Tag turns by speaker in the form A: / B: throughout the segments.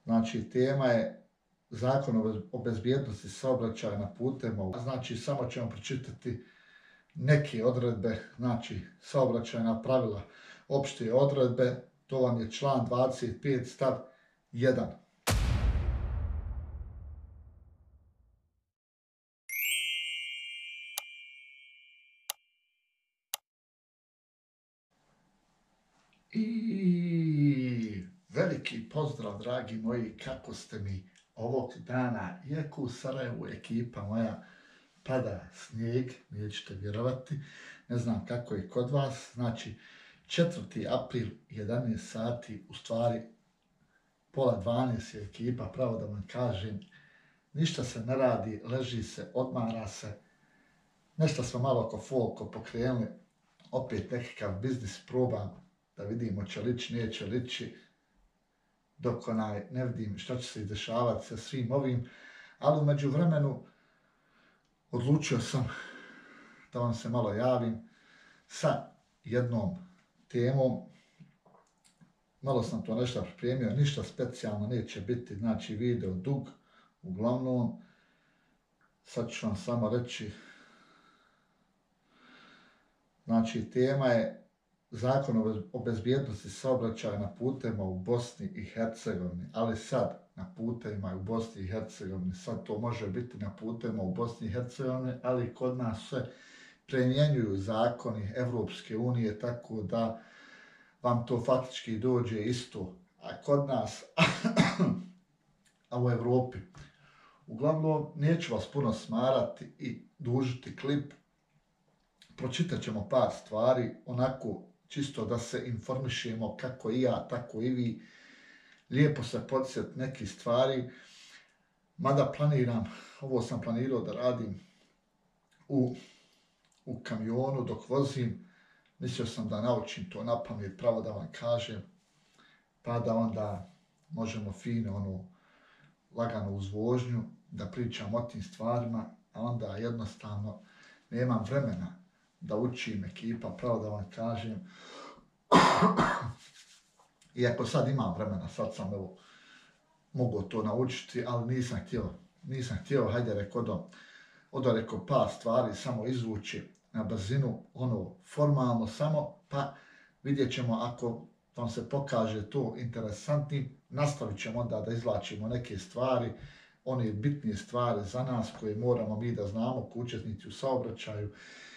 A: Znači, tema je Zakon o bezbjednosti saobraćaja na putevima. Znači, samo ćemo pročitati neke odredbe, znači saobraćajna pravila, opšte odredbe, to vam je član 25 stav 1. I veliki pozdrav, dragi moji, kako ste mi ovog dana, iako u Sarajevu ekipa moja pada snijeg, nećete vjerovati, ne znam kako je kod vas, znači 4. april, 11 sati, u stvari pola 12 je ekipa, pravo da vam kažem, ništa se ne radi, leži se, odmara se, nešto smo malo oko folko pokrenuli, opet nekakav biznis probam, da vidimo će lići, neće lići, dok ne vidim šta će se izdešavati sa svim ovim, ali u međuvremenu odlučio sam da vam se malo javim sa jednom temom. Malo sam to nešto pripremio, ništa specijalno neće biti, znači video dug, uglavnom, sad ću vam samo reći, znači tema je Zakon o bezbjednosti saobraćaja na putevima u Bosni i Hercegovini, ali sad na putevima u Bosni i Hercegovini, sad to može biti na putevima u Bosni i Hercegovini, ali kod nas se primjenjuju zakoni Evropske unije, tako da vam to faktički dođe isto, a kod nas, a u Evropi. Uglavnom, neću vas puno smarati i dužiti klip, pročitat ćemo par stvari, onako čisto da se informišemo kako i ja, tako i vi, lijepo se podsjetiti nekih stvari, mada planiram, ovo sam planirao da radim u kamionu dok vozim, mislio sam da naučim to na pamet, pravo da vam kažem, pa da onda možemo fino, lagano uz vožnju, da pričam o tim stvarima, a onda jednostavno nemam vremena da učim ekipa, pravo da vam kažem. Iako sad imam vremena, sad sam mogu to naučiti, ali nisam htio, hajde rekao par stvari, samo izvući na brzinu, formalno samo, pa vidjet ćemo ako vam se pokaže to interesantnim, nastavit ćemo onda da izvlačimo neke stvari, one bitnije stvari za nas koje moramo mi da znamo kao učesnici u saobraćaju,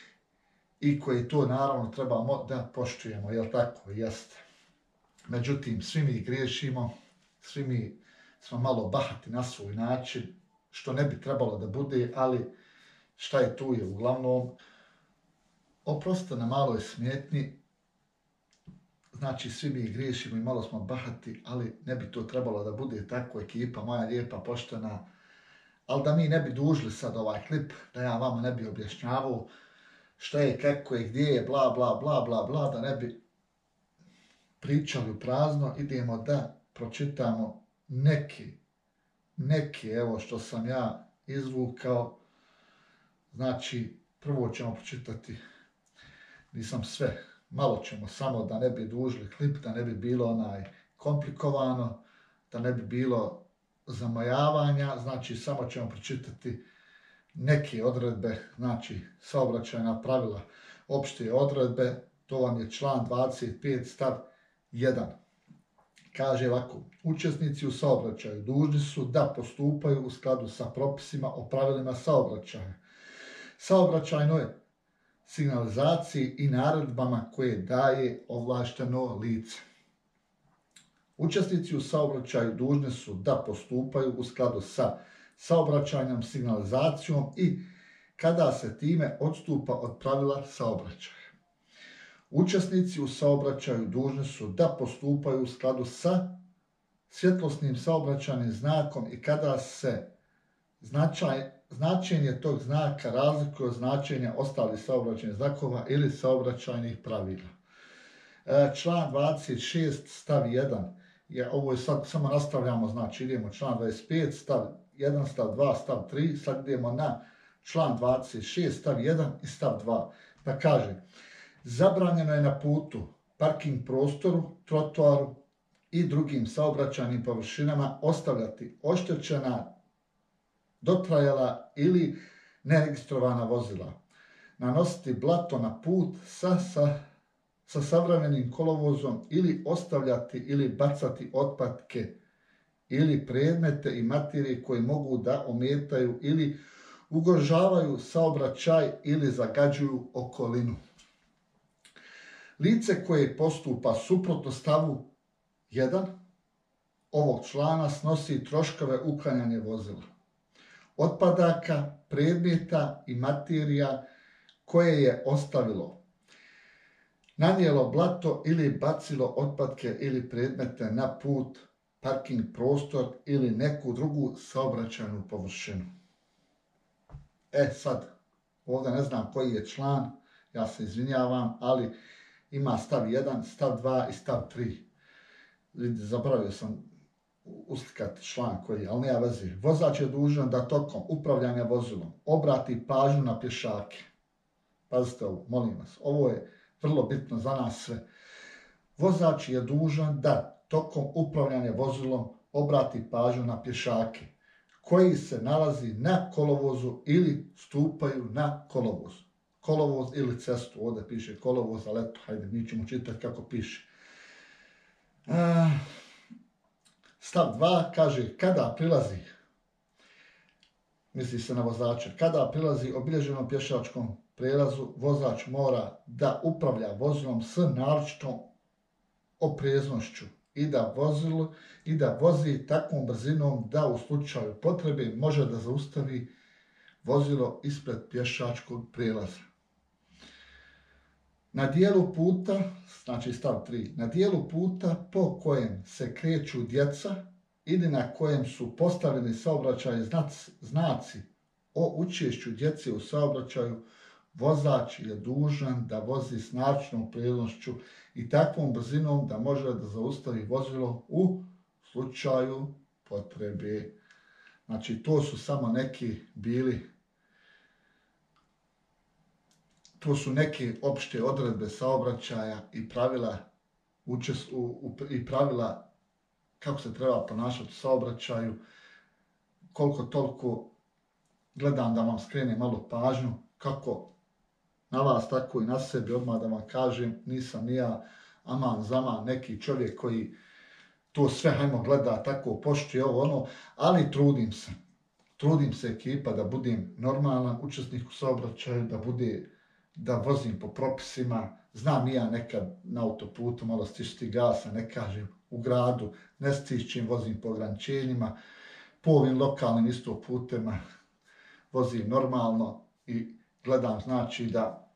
A: i koji to naravno trebamo da poštujemo, jel tako? Jeste. Međutim, svi mi griješimo, svi mi smo malo bahati na svoj način, što ne bi trebalo da bude, ali šta je tu je uglavnom. Oprostite na maloj smetnji, znači svi mi griješimo i malo smo bahati, ali ne bi to trebalo da bude tako, ekipa moja lijepa, poštena, ali da mi ne bi dužili sad ovaj klip, da ja vama ne bi objašnjavao šta je, kako je, gdje je, bla, bla, bla, bla, bla, da ne bi pričali u prazno, idemo da pročitamo neki, evo što sam ja izvukao. Znači, prvo ćemo pročitati, nisam sve, malo ćemo samo da ne bi dužili klip, da ne bi bilo komplikovano, da ne bi bilo zamajavanja, znači samo ćemo pročitati neke odredbe, znači saobraćajna pravila, opšte odredbe, to vam je član 25 stav 1. Kaže ovako, učesnici u saobraćaju dužni su da postupaju u skladu sa propisima o pravilima saobraćaja, saobraćajnoj signalizaciji i naredbama koje daje ovlašteno lice. Učesnici u saobraćaju dužni su da postupaju u skladu sa saobraćajnom signalizacijom i kada se time odstupa od pravila saobraćaja. Učesnici u saobraćaju dužni su da postupaju u skladu sa svjetlosnim saobraćajnim znakom i kada se značenje tog znaka razlikuje od značenja ostalih saobraćajnih znakova ili saobraćajnih pravila. Član 26 stav 1, ovo je sad samo nastavljamo, znači idemo član 25 stav 1, stav 2, stav 3, sad idemo na član 26 stav 1 i stav 2, pa kaže: zabranjeno je na putu, parking prostoru, trotoaru, i drugim saobraćajnim površinama ostavljati oštećena, dotrajala ili neregistrovana vozila, nanositi blato na put sa savremenim kolovozom ili ostavljati ili bacati otpadke ili predmete i materije koji mogu da ometaju ili ugrožavaju saobraćaj ili zagađuju okolinu. Lice koje postupa suprotno stavu 1 ovog člana snosi troškove uklanjanja vozila, otpadaka, predmeta i materija koje je ostavilo, nanijelo blato ili bacilo otpadke ili predmete na put, parking prostor ili neku drugu saobraćajnu površinu. Sad, ovdje ne znam koji je član, ja se izvinjavam, ali ima stav 1, stav 2 i stav 3. Zaboravio sam uslikati član koji je, ali nema veze. Vozač je dužan da tokom upravljanja vozilom obrati pažnju na pješake. Pazite ovo, molim vas, ovo je vrlo bitno za nas sve. Vozač je dužan da tokom upravljanja vozilom obrati pažnju na pješake koji se nalazi na kolovozu ili stupaju na kolovoz. Kolovoz ili cestu, ovdje piše kolovoz, ali eto, hajde, mi ćemo čitati kako piše. Stav 2 kaže kada prilazi, misli se na vozača, kada prilazi obilježenom pješačkom prelazu, vozač mora da upravlja vozilom s naročitom opreznošću i da vozi takvom brzinom da u slučaju potrebe može da zaustavi vozilo ispred pješačkog prelaza. Na dijelu puta, znači stav 3, na dijelu puta po kojem se kreću djeca ili na kojem su postavljeni saobraćajni znaci o učešću djece u saobraćaju, vozač je dužan da vozi s naročitom opreznošću i takvom brzinom da može da zaustavi vozilo u slučaju potrebe. Znači, to su samo neki bili, to su neke opšte odredbe saobraćaja i pravila kako se treba ponašati u saobraćaju. Koliko toliko gledam da vam skrenem malo pažnju, kako na vas, tako i na sebi, odmah da vam kažem, nisam ni ja aman zaman neki čovjek koji to sve hajmo gleda tako poštuje ovo ono, ali trudim se ekipa da budem normalan učesnik u saobraćaju, da vozim po propisima. Znam i ja nekad na autoputu malo stišti gasa, ne kažem, u gradu ne stišćem, vozim po ograničenjima, po ovim lokalnim isto putema vozim normalno i gledam, znači, da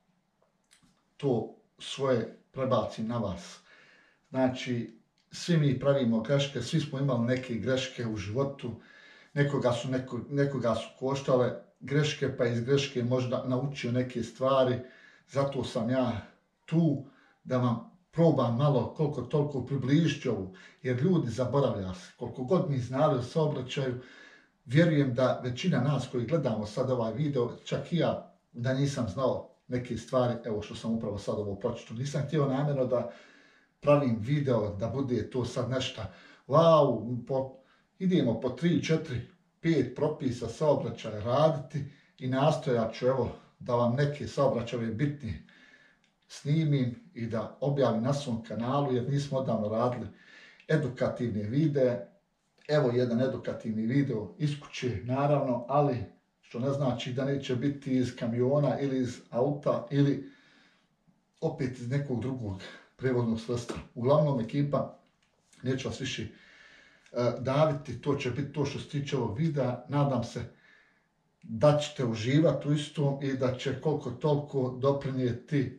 A: to svoje prebacim na vas. Znači, svi mi pravimo greške, svi smo imali neke greške u životu, nekoga su koštale greške, pa iz greške možda naučio neke stvari. Zato sam ja tu da vam probam malo koliko toliko približiti ovu, jer ljudi zaboravlja se. Koliko god mi znali o saobraćaju, vjerujem da većina nas koji gledamo sad ovaj video, čak i ja, da nisam znao neke stvari, evo što sam upravo sad ovo pročitao. Nisam htio namjerno da pravim video, da bude to sad nešto, wow, idemo po 3, 4, 5 propisa saobraćaja raditi i nastojat ću, evo, da vam neke saobraćaje bitnije snimim i da objavim na svom kanalu, jer nismo odavno radili edukativne videe. Evo jedan edukativni video iz kuće, naravno, ali što ne znači da neće biti iz kamiona ili iz auta ili opet iz nekog drugog prevoznog sredstva. Uglavnom, ekipa, neću vas više daviti, to će biti to što se tiče ovog videa. Nadam se da ćete uživati u istom i da će koliko toliko doprinijeti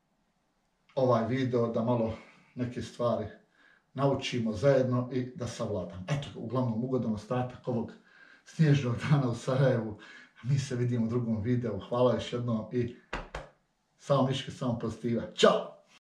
A: ovaj video da malo neke stvari naučimo zajedno i da savladamo. Eto, uglavnom, ugodan ostatak ovog snježnog dana u Sarajevu. Mi se vidimo u drugom videu. Hvala još jednom i samo miške, samo pozitiva. Ćao!